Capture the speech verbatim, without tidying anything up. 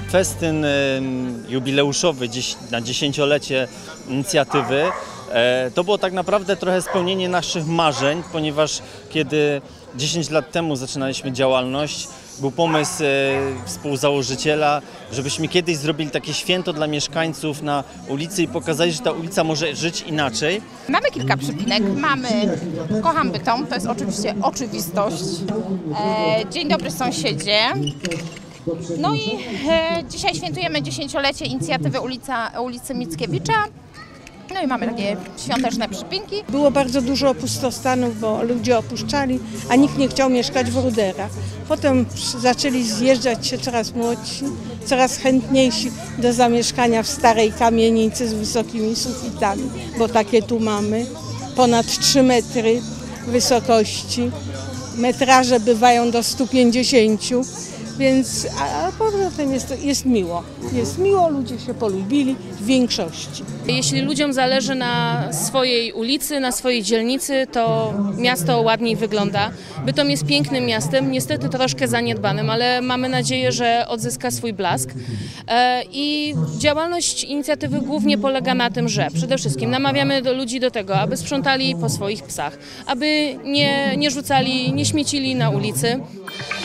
festyn jubileuszowy na dziesięciolecie inicjatywy to było tak naprawdę trochę spełnienie naszych marzeń, ponieważ kiedy dziesięć lat temu zaczynaliśmy działalność, był pomysł współzałożyciela, żebyśmy kiedyś zrobili takie święto dla mieszkańców na ulicy i pokazali, że ta ulica może żyć inaczej. Mamy kilka przypinek. Mamy Kocham Bytom, to jest oczywiście oczywistość. E, Dzień dobry sąsiedzie. No i e, dzisiaj świętujemy dziesięciolecie inicjatywy ulica, ulicy Mickiewicza. No i mamy takie świąteczne przypinki. Było bardzo dużo pustostanów, bo ludzie opuszczali, a nikt nie chciał mieszkać w ruderach. Potem zaczęli zjeżdżać się coraz młodsi, coraz chętniejsi do zamieszkania w starej kamienicy z wysokimi sufitami, bo takie tu mamy, ponad trzy metry wysokości. Metraże bywają do stu pięćdziesięciu. Więc a powrotem jest, jest miło. Jest miło, ludzie się polubili w większości. Jeśli ludziom zależy na swojej ulicy, na swojej dzielnicy, to miasto ładniej wygląda. Bytom jest pięknym miastem, niestety troszkę zaniedbanym, ale mamy nadzieję, że odzyska swój blask. I działalność inicjatywy głównie polega na tym, że przede wszystkim namawiamy do ludzi do tego, aby sprzątali po swoich psach, aby nie, nie rzucali, nie śmiecili na ulicy.